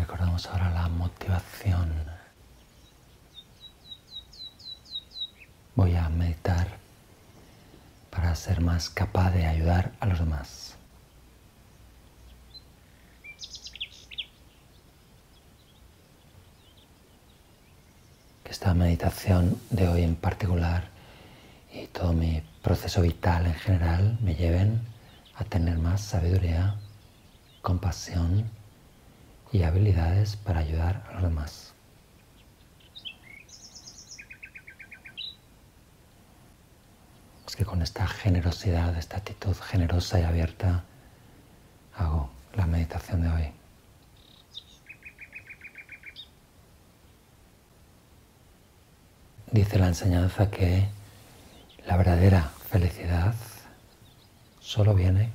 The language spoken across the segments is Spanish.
Recordamos ahora la motivación. Voy a meditar para ser más capaz de ayudar a los demás. Que esta meditación de hoy en particular y todo mi proceso vital en general me lleven a tener más sabiduría, compasión y habilidades para ayudar a los demás. Es que con esta generosidad, esta actitud generosa y abierta, hago la meditación de hoy. Dice la enseñanza que la verdadera felicidad solo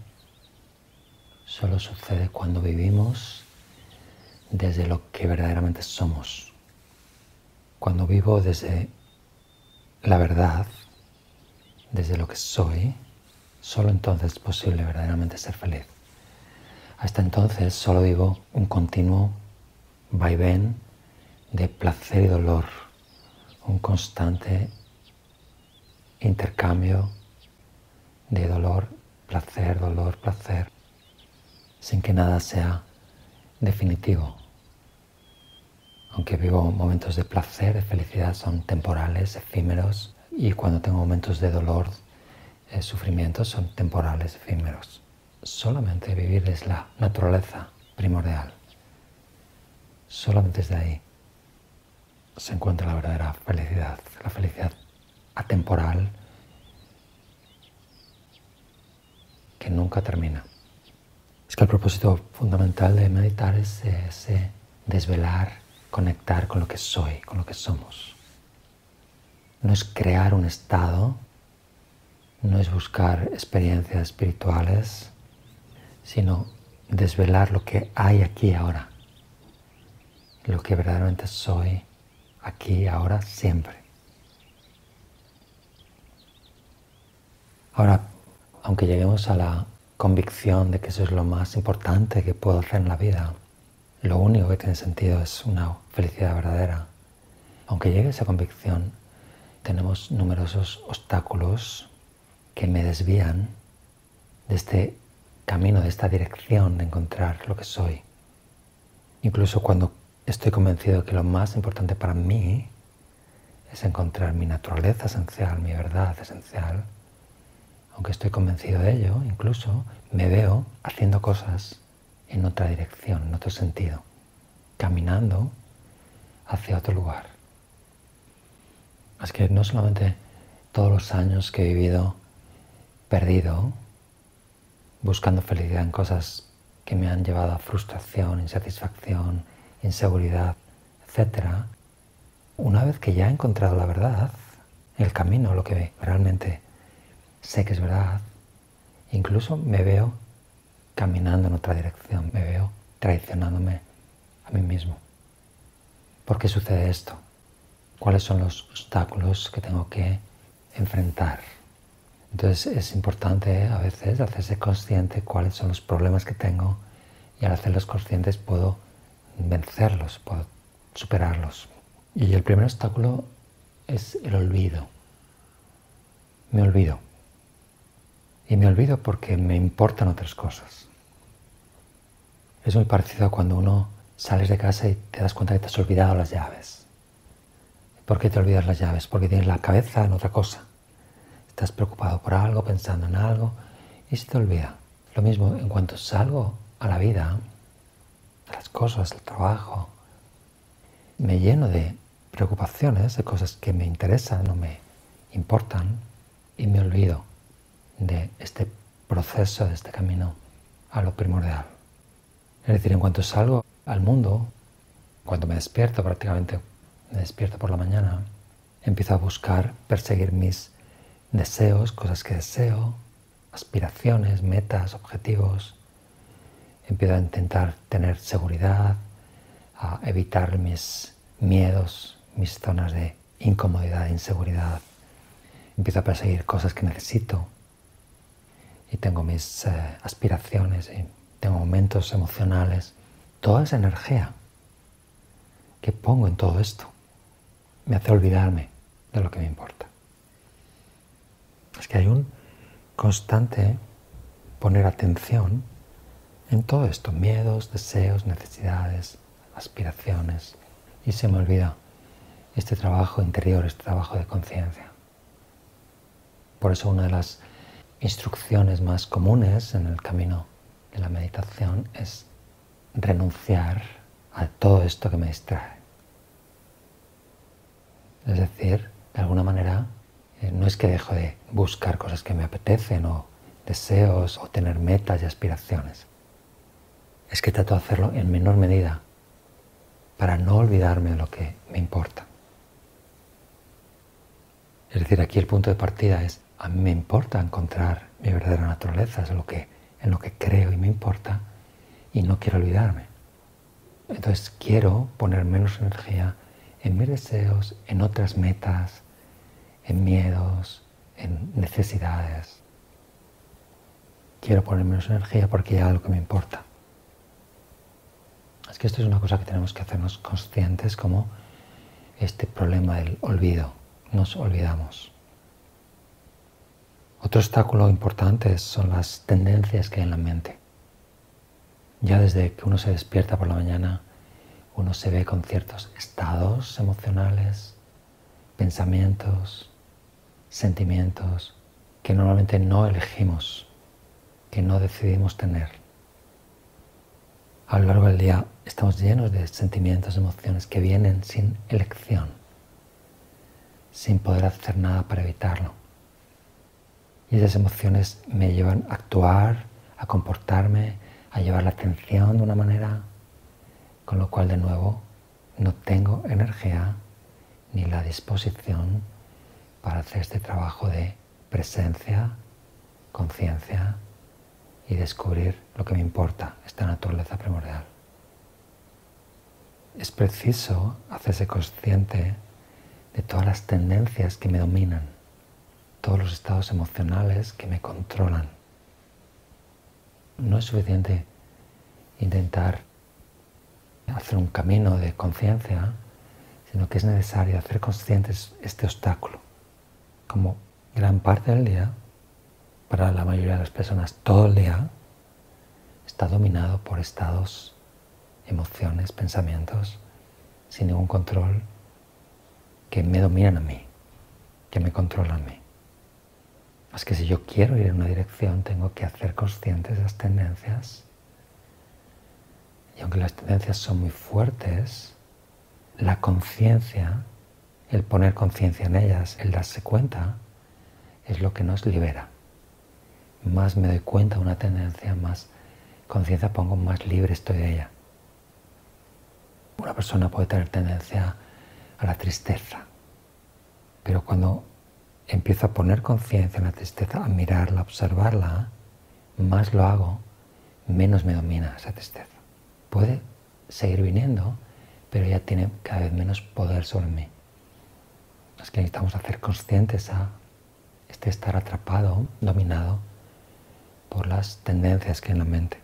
sucede cuando vivimos desde lo que verdaderamente somos. Cuando vivo desde la verdad, desde lo que soy, solo entonces es posible verdaderamente ser feliz. Hasta entonces solo vivo un continuo vaivén de placer y dolor, un constante intercambio de dolor, placer, sin que nada sea definitivo. Aunque vivo momentos de placer, de felicidad, son temporales, efímeros, y cuando tengo momentos de dolor, sufrimiento, son temporales, efímeros. Solamente vivir es la naturaleza primordial. Solamente desde ahí se encuentra la verdadera felicidad, la felicidad atemporal que nunca termina. Es que el propósito fundamental de meditar es desvelar, conectar con lo que soy, con lo que somos. No es crear un estado, no es buscar experiencias espirituales, sino desvelar lo que hay aquí y ahora, lo que verdaderamente soy aquí, ahora, siempre. Ahora, aunque lleguemos a la convicción de que eso es lo más importante que puedo hacer en la vida, lo único que tiene sentido es una felicidad verdadera. Aunque llegue a esa convicción, tenemos numerosos obstáculos que me desvían de este camino, de esta dirección de encontrar lo que soy. Incluso cuando estoy convencido de que lo más importante para mí es encontrar mi naturaleza esencial, mi verdad esencial, aunque estoy convencido de ello, incluso me veo haciendo cosas en otra dirección, en otro sentido, caminando hacia otro lugar. Es que no solamente todos los años que he vivido perdido, buscando felicidad en cosas que me han llevado a frustración, insatisfacción, inseguridad, etc. Una vez que ya he encontrado la verdad, el camino, lo que realmente sé que es verdad, incluso me veo caminando en otra dirección, me veo traicionándome a mí mismo. ¿Por qué sucede esto? ¿Cuáles son los obstáculos que tengo que enfrentar? Entonces es importante a veces hacerse consciente cuáles son los problemas que tengo y al hacerlos conscientes puedo vencerlos, puedo superarlos. Y el primer obstáculo es el olvido. Me olvido. Y me olvido porque me importan otras cosas. Es muy parecido a cuando uno sales de casa y te das cuenta que te has olvidado las llaves. ¿Por qué te olvidas las llaves? Porque tienes la cabeza en otra cosa. Estás preocupado por algo, pensando en algo y se te olvida. Lo mismo, en cuanto salgo a la vida, a las cosas, al trabajo, me lleno de preocupaciones, de cosas que me interesan o me importan y me olvido de este proceso, de este camino a lo primordial. Es decir, en cuanto salgo al mundo, cuando me despierto, prácticamente me despierto por la mañana, empiezo a buscar, perseguir mis deseos, cosas que deseo, aspiraciones, metas, objetivos. Empiezo a intentar tener seguridad, a evitar mis miedos, mis zonas de incomodidad e inseguridad. Empiezo a perseguir cosas que necesito y tengo mis aspiraciones y tengo momentos emocionales. Toda esa energía que pongo en todo esto me hace olvidarme de lo que me importa. Es que hay un constante poner atención en todo esto, miedos, deseos, necesidades, aspiraciones, y se me olvida este trabajo interior, este trabajo de conciencia. Por eso una de las instrucciones más comunes en el camino de la meditación es renunciar a todo esto que me distrae. Es decir, de alguna manera, no es que dejo de buscar cosas que me apetecen o deseos o tener metas y aspiraciones. Es que trato de hacerlo en menor medida para no olvidarme de lo que me importa. Es decir, aquí el punto de partida es, a mí me importa encontrar mi verdadera naturaleza, es en lo que creo y me importa, y no quiero olvidarme. Entonces quiero poner menos energía en mis deseos, en otras metas, en miedos, en necesidades. Quiero poner menos energía porque ya es lo que me importa. Es que esto es una cosa que tenemos que hacernos conscientes, como este problema del olvido. Nos olvidamos. Otro obstáculo importante son las tendencias que hay en la mente. Ya desde que uno se despierta por la mañana, uno se ve con ciertos estados emocionales, pensamientos, sentimientos que normalmente no elegimos, que no decidimos tener. A lo largo del día estamos llenos de sentimientos, emociones que vienen sin elección, sin poder hacer nada para evitarlo. Y esas emociones me llevan a actuar, a comportarme, a llevar la atención de una manera, con lo cual de nuevo no tengo energía ni la disposición para hacer este trabajo de presencia, conciencia y descubrir lo que me importa, esta naturaleza primordial. Es preciso hacerse consciente de todas las tendencias que me dominan, todos los estados emocionales que me controlan. No es suficiente intentar hacer un camino de conciencia, sino que es necesario hacer conscientes este obstáculo. Como gran parte del día, para la mayoría de las personas, todo el día está dominado por estados, emociones, pensamientos, sin ningún control, que me dominan a mí, que me controlan a mí. Es que si yo quiero ir en una dirección, tengo que hacer conscientes las tendencias. Y aunque las tendencias son muy fuertes, la conciencia, el poner conciencia en ellas, el darse cuenta, es lo que nos libera. Más me doy cuenta de una tendencia, más conciencia pongo, más libre estoy de ella. Una persona puede tener tendencia a la tristeza, pero cuando empiezo a poner conciencia en la tristeza, a mirarla, a observarla, más lo hago, menos me domina esa tristeza. Puede seguir viniendo, pero ya tiene cada vez menos poder sobre mí. Es que necesitamos hacer conscientes a este estar atrapado, dominado por las tendencias que hay en la mente.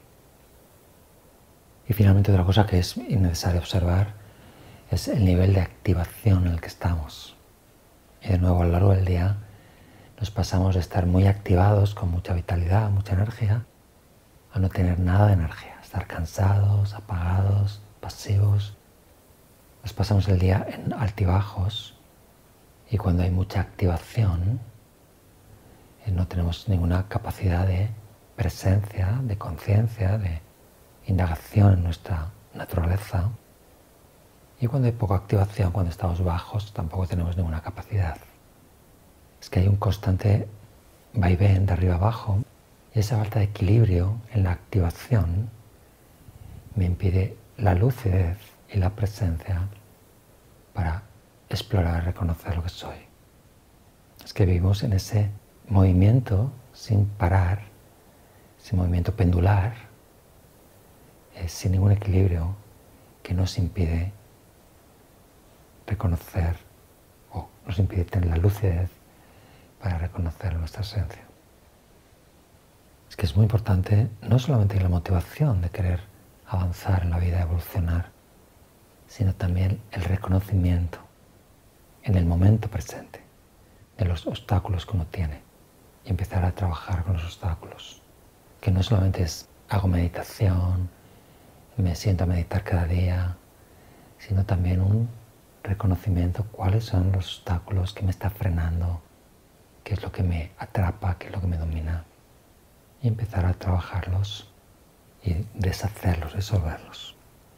Y finalmente otra cosa que es innecesario observar es el nivel de activación en el que estamos. Y de nuevo a lo largo del día nos pasamos de estar muy activados, con mucha vitalidad, mucha energía, a no tener nada de energía, estar cansados, apagados, pasivos. Nos pasamos el día en altibajos y cuando hay mucha activación no tenemos ninguna capacidad de presencia, de conciencia, de indagación en nuestra naturaleza. Y cuando hay poca activación, cuando estamos bajos, tampoco tenemos ninguna capacidad. Es que hay un constante vaivén de arriba abajo y esa falta de equilibrio en la activación me impide la lucidez y la presencia para explorar, reconocer lo que soy. Es que vivimos en ese movimiento sin parar, ese movimiento pendular, sin ningún equilibrio que nos impide reconocer o nos impide tener la lucidez para reconocer nuestra esencia. Es que es muy importante no solamente la motivación de querer avanzar en la vida, evolucionar, sino también el reconocimiento en el momento presente de los obstáculos que uno tiene y empezar a trabajar con los obstáculos. Que no solamente es hago meditación, me siento a meditar cada día, sino también un reconocimiento cuáles son los obstáculos que me están frenando, qué es lo que me atrapa, qué es lo que me domina, y empezar a trabajarlos y deshacerlos, resolverlos.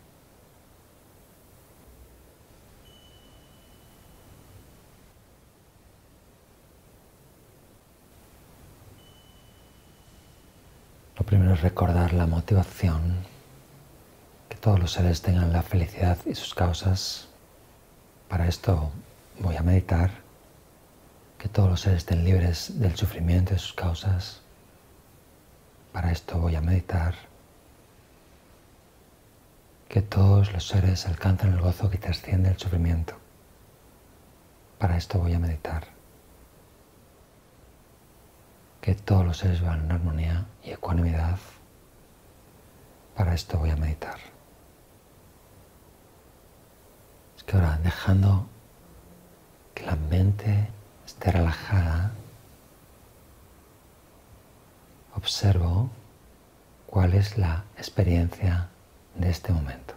Lo primero es recordar la motivación, que todos los seres tengan la felicidad y sus causas. Para esto voy a meditar, que todos los seres estén libres del sufrimiento y sus causas. Para esto voy a meditar, que todos los seres alcancen el gozo que trasciende el sufrimiento. Para esto voy a meditar, que todos los seres vivan en armonía y ecuanimidad. Para esto voy a meditar. Es que ahora, dejando que la mente esté relajada, observo cuál es la experiencia de este momento.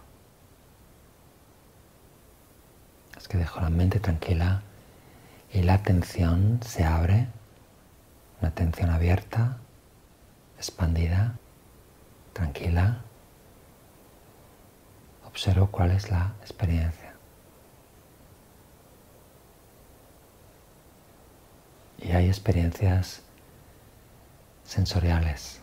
Es que dejo la mente tranquila y la atención se abre, una atención abierta, expandida, tranquila. Observo cuál es la experiencia. Y hay experiencias sensoriales.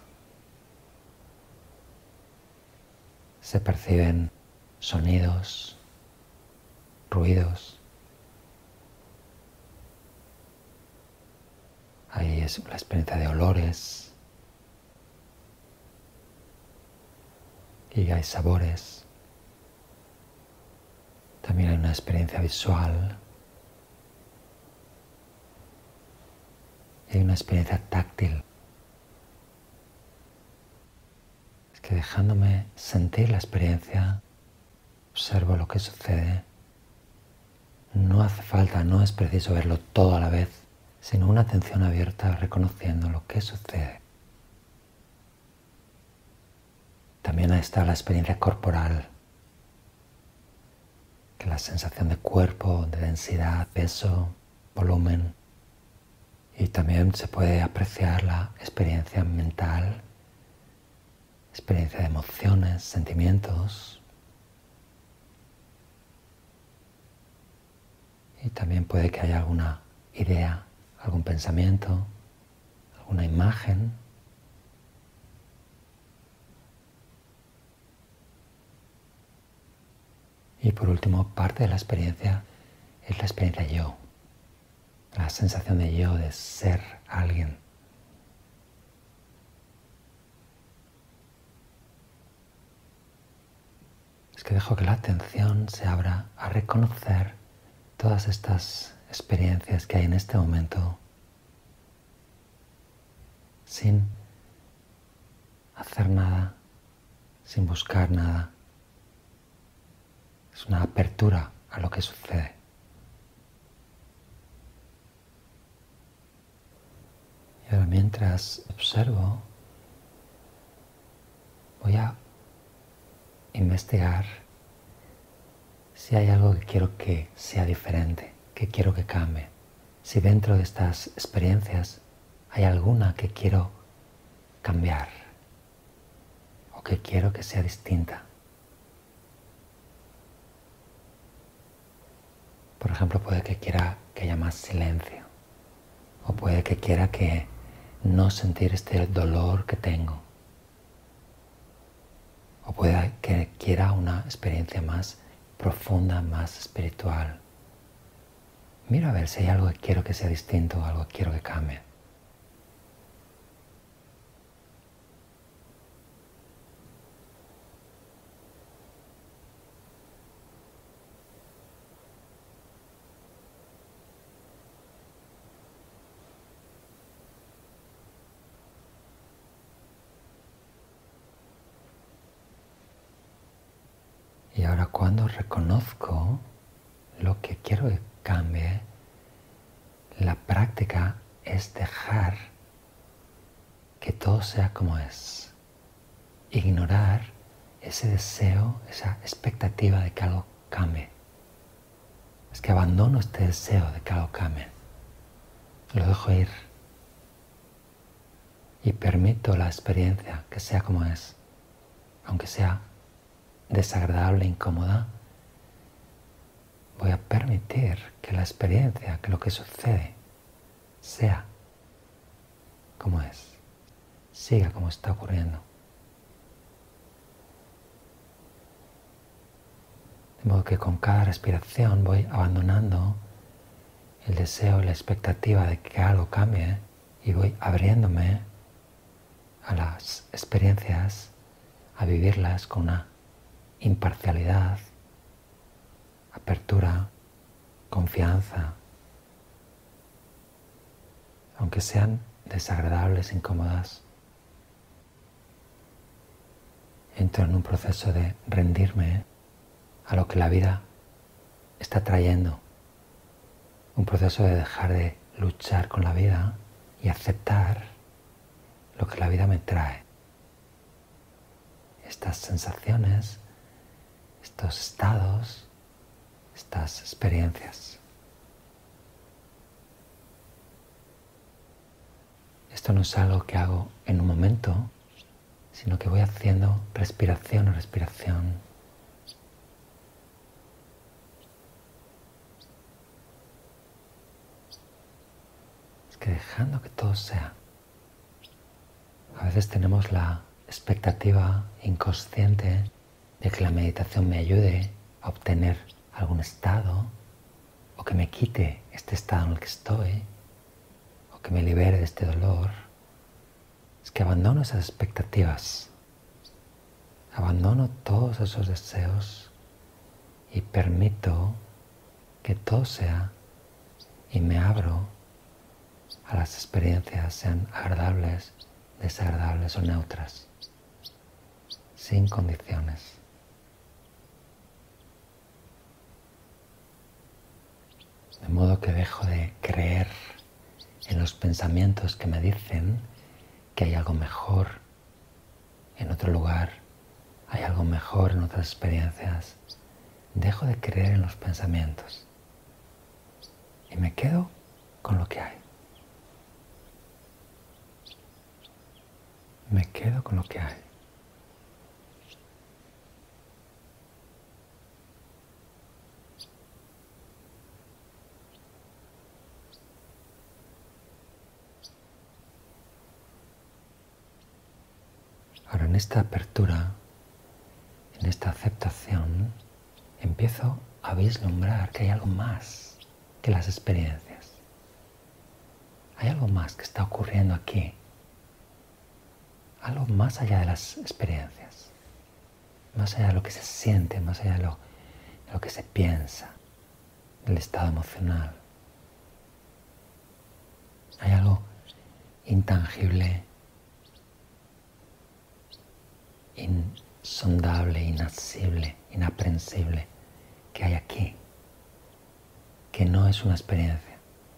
Se perciben sonidos, ruidos. Ahí es la experiencia de olores. Y hay sabores. También hay una experiencia visual. Y hay una experiencia táctil. Es que dejándome sentir la experiencia, observo lo que sucede. No hace falta, no es preciso verlo todo a la vez, sino una atención abierta reconociendo lo que sucede. También está la experiencia corporal, que es la sensación de cuerpo, de densidad, peso, volumen. Y también se puede apreciar la experiencia mental, experiencia de emociones, sentimientos. Y también puede que haya alguna idea, algún pensamiento, alguna imagen. Y por último, parte de la experiencia es la experiencia yo, la sensación de yo, de ser alguien. Es que dejo que la atención se abra a reconocer todas estas experiencias que hay en este momento sin hacer nada, sin buscar nada. Es una apertura a lo que sucede. Y ahora mientras observo, voy a investigar si hay algo que quiero que sea diferente, que quiero que cambie. Si dentro de estas experiencias hay alguna que quiero cambiar o que quiero que sea distinta. Por ejemplo, puede que quiera que haya más silencio o puede que quiera que no sentir este dolor que tengo. O puede que quiera una experiencia más profunda, más espiritual. Mira a ver si hay algo que quiero que sea distinto o algo que quiero que cambie. Y ahora cuando reconozco lo que quiero que cambie, la práctica es dejar que todo sea como es. Ignorar ese deseo, esa expectativa de que algo cambie. Es que abandono este deseo de que algo cambie. Lo dejo ir. Y permito la experiencia que sea como es. Aunque sea desagradable e incómoda, voy a permitir que la experiencia, que lo que sucede, sea como es. Siga como está ocurriendo. De modo que con cada respiración voy abandonando el deseo y la expectativa de que algo cambie y voy abriéndome a las experiencias, a vivirlas con una imparcialidad, apertura, confianza, aunque sean desagradables, incómodas. Entro en un proceso de rendirme a lo que la vida está trayendo. Un proceso de dejar de luchar con la vida y aceptar lo que la vida me trae. Estas sensaciones, estos estados, estas experiencias. Esto no es algo que hago en un momento, sino que voy haciendo respiración a respiración. Es que dejando que todo sea. A veces tenemos la expectativa inconsciente de que la meditación me ayude a obtener algún estado o que me quite este estado en el que estoy o que me libere de este dolor. Es que abandono esas expectativas, abandono todos esos deseos y permito que todo sea y me abro a las experiencias, sean agradables, desagradables o neutras, sin condiciones. De modo que dejo de creer en los pensamientos que me dicen que hay algo mejor en otro lugar, hay algo mejor en otras experiencias. Dejo de creer en los pensamientos y me quedo con lo que hay. Me quedo con lo que hay. Ahora en esta apertura, en esta aceptación, empiezo a vislumbrar que hay algo más que las experiencias. Hay algo más que está ocurriendo aquí. Algo más allá de las experiencias. Más allá de lo que se siente, más allá de lo que se piensa, del estado emocional. Hay algo intangible, insondable, inasible, inaprensible que hay aquí, que no es una experiencia.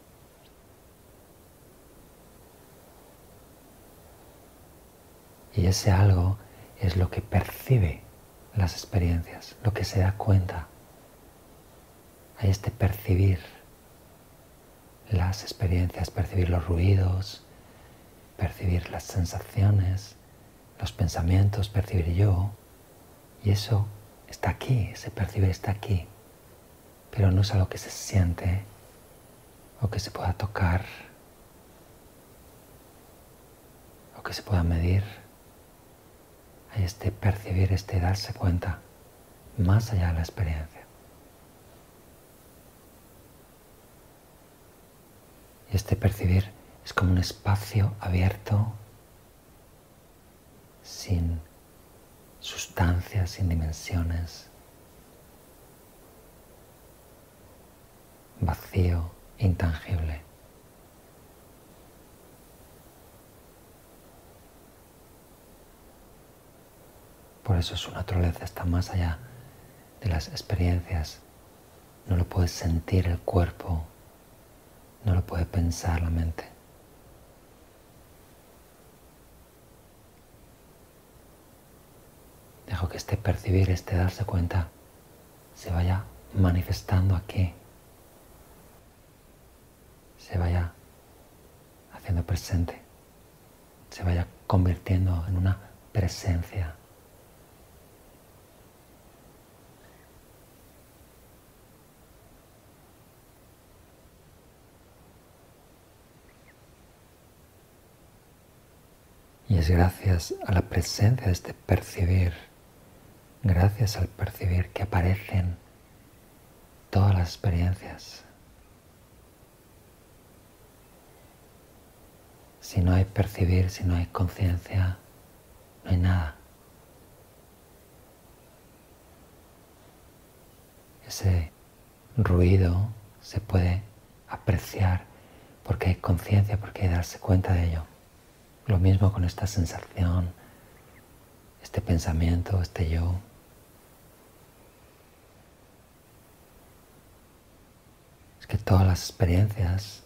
Y ese algo es lo que percibe las experiencias, lo que se da cuenta. Hay este percibir las experiencias, percibir los ruidos, percibir las sensaciones, los pensamientos, percibir yo. Y eso está aquí, ese percibir está aquí. Pero no es algo que se siente o que se pueda tocar o que se pueda medir. Hay este percibir, este darse cuenta más allá de la experiencia. Y este percibir es como un espacio abierto, sin sustancias, sin dimensiones, vacío, intangible. Por eso su naturaleza está más allá de las experiencias. No lo puede sentir el cuerpo, no lo puede pensar la mente. Dejo que este percibir, este darse cuenta, se vaya manifestando aquí, se vaya haciendo presente, se vaya convirtiendo en una presencia. Y es gracias a la presencia de este percibir, gracias al percibir, que aparecen todas las experiencias. Si no hay percibir, si no hay conciencia, no hay nada. Ese ruido se puede apreciar porque hay conciencia, porque hay que darse cuenta de ello. Lo mismo con esta sensación, este pensamiento, este yo. Es que todas las experiencias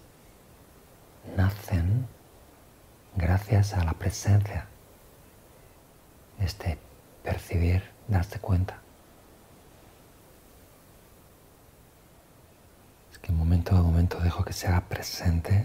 nacen gracias a la presencia de este percibir, darse cuenta. Es que momento a momento dejo que se haga presente.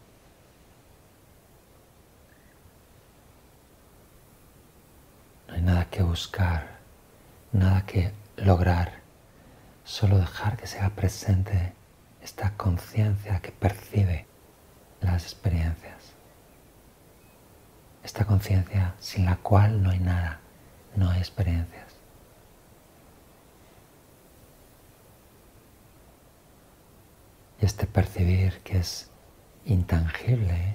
No hay nada que buscar, nada que lograr, solo dejar que se haga presente esta conciencia que percibe las experiencias. Esta conciencia sin la cual no hay nada, no hay experiencias. Y este percibir que es intangible,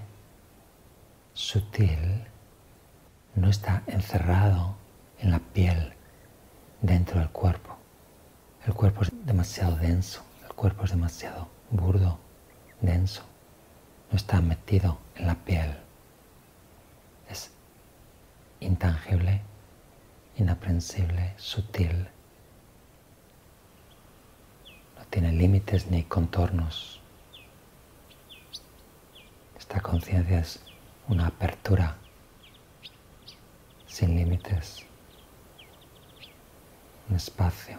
sutil, no está encerrado en la piel, dentro del cuerpo. El cuerpo es demasiado denso, el cuerpo es demasiado burdo, denso. No está metido en la piel. Es intangible, inaprensible, sutil. No tiene límites ni contornos. Esta conciencia es una apertura sin límites, un espacio.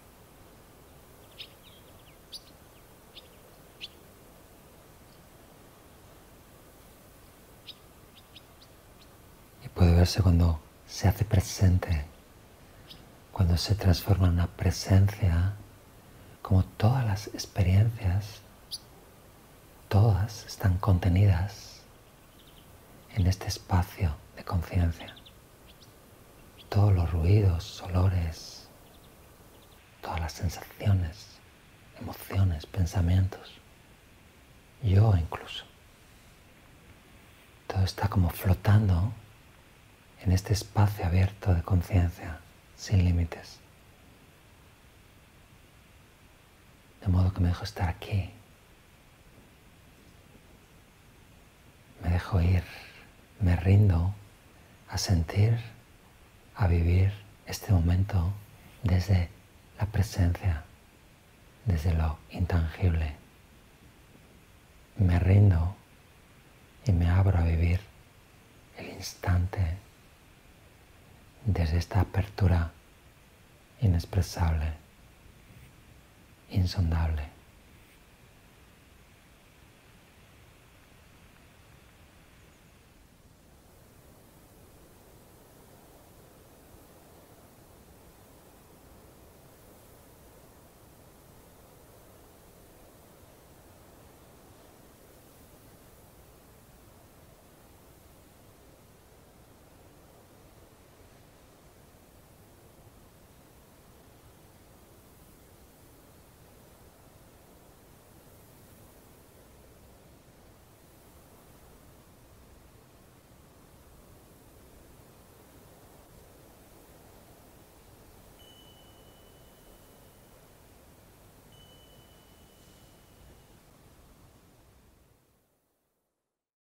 Y puede verse cuando se hace presente, cuando se transforma en una presencia, como todas las experiencias, todas están contenidas en este espacio de conciencia. Todos los ruidos, olores, todas las sensaciones, emociones, pensamientos, yo incluso. Todo está como flotando en este espacio abierto de conciencia, sin límites. De modo que me dejo estar aquí. Me dejo ir, me rindo a sentir, a vivir este momento desde la presencia, desde lo intangible. Me rindo y me abro a vivir el instante desde esta apertura inexpresable, insondable.